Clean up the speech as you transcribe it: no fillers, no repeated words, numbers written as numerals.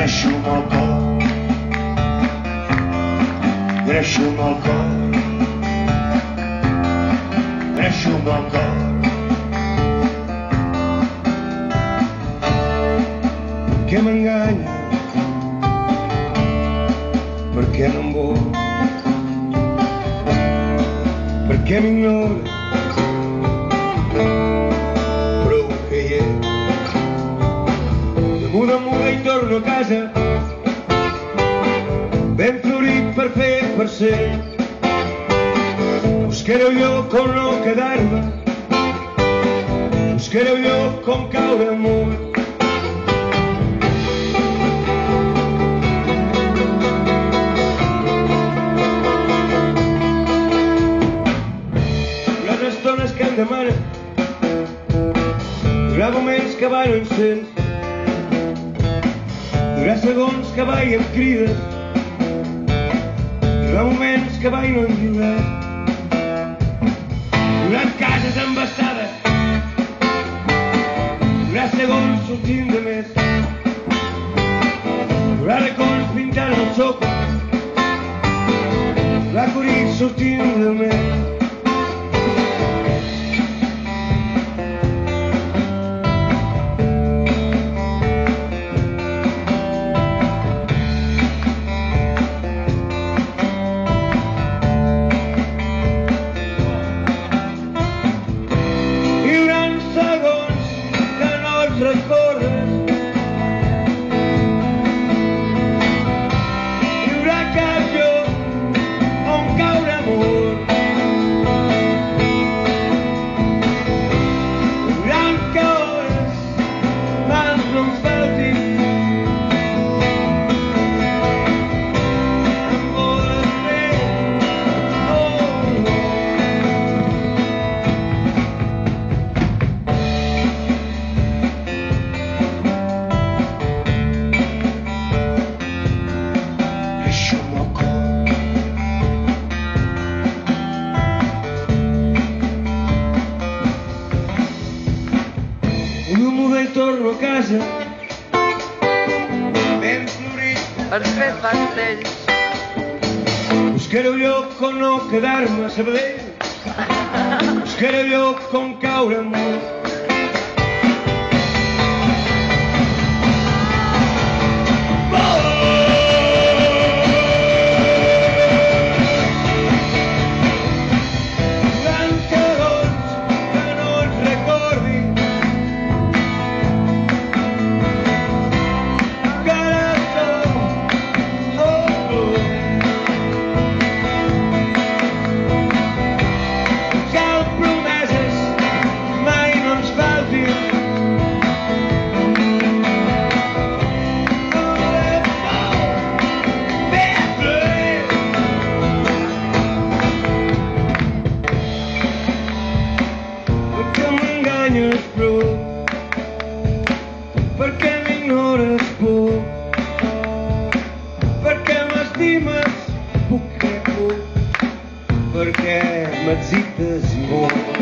deixo-me al cor, deixo-me al cor, deixo-me al cor. Perquè m'enganyo, perquè no em vol, perquè m'ignora, prou que hi és. De muda en muda i torno a casa, ben florit per fer per ser. Buscaré un lloc on no quedar-me, buscaré un lloc on caure amunt. Estones que em demanen, hi haurà moments que mai no em sents, hi haurà segons que mai em crides, hi haurà moments que mai no em lliures, hi haurà cases embassades, hi haurà segons sortint de més, hi haurà racons pintant el sòcol, hi haurà corits sortint del mes. Recordes, hi haurà cap lloc on caure amor, hi haurà que hores mans no ens faltin, em voles fer, i torno a casa, ben florit per fer pastells. Buscaré un lloc on no quedar-me a Sabadell, buscaré un lloc on caure amunt. Perquè m'ignores poc, perquè m'estimes poc que puc, perquè m'excites molt.